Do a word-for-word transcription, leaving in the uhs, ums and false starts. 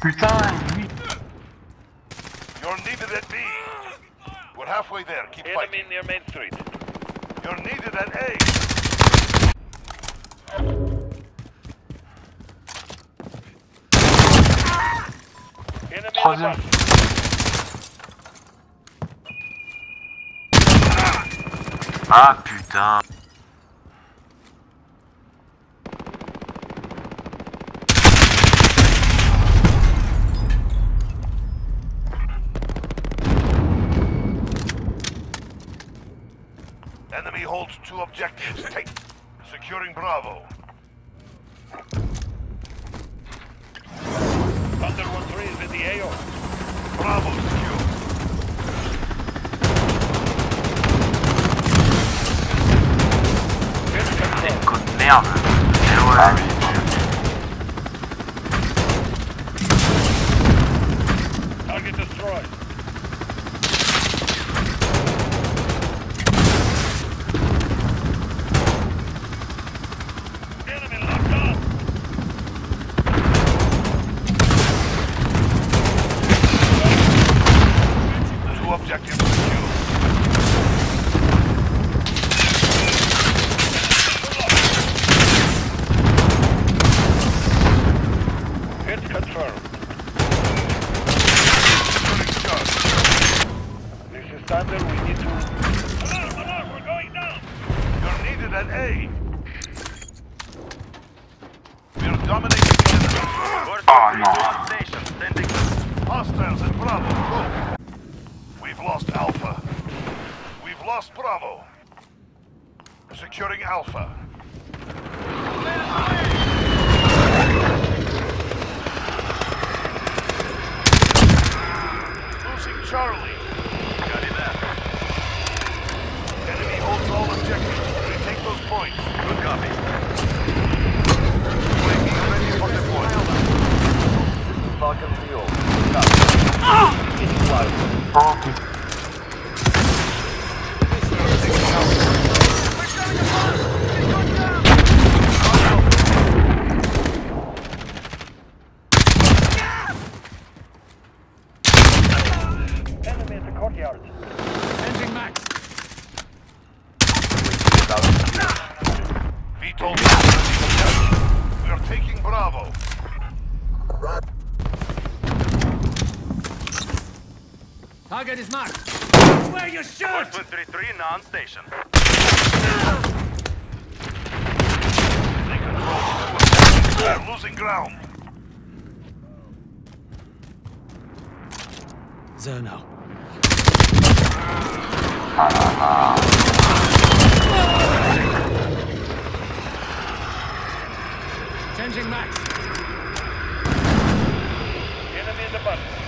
Putain, lui. You're needed at B. We're halfway there. Keep Enemy fighting. near Main Street. You're needed at A. Enemy in the Troisième. bus. Ah putain. Enemy holds two objectives. Take. Securing Bravo. Thunder one three is in the A O. Bravo secure. C'est une côte de merde. Eh ouais. Target destroyed. Enemy locked on. Two objectives secure. Hit confirmed. Securing charge. This is Thunder. We need to. Alarm! Alarm! We're going down. You're needed at A. We're dominating the enemy. Oh non. Hostiles at Bravo. Go. We've lost Alpha. We've lost Bravo. Securing Alpha. Losing Charlie. Got it there. Enemy holds all objectives. Retake those points. Good copy. U A V ready for deployment. Falcon three oh. Oh putain. Enemy at the courtyard. Ending max. VTOL. We are taking Bravo. Target is marked. Where you shoot! three three non-station. They control. We're losing ground. Zerno. Changing max. Enemy in the bus.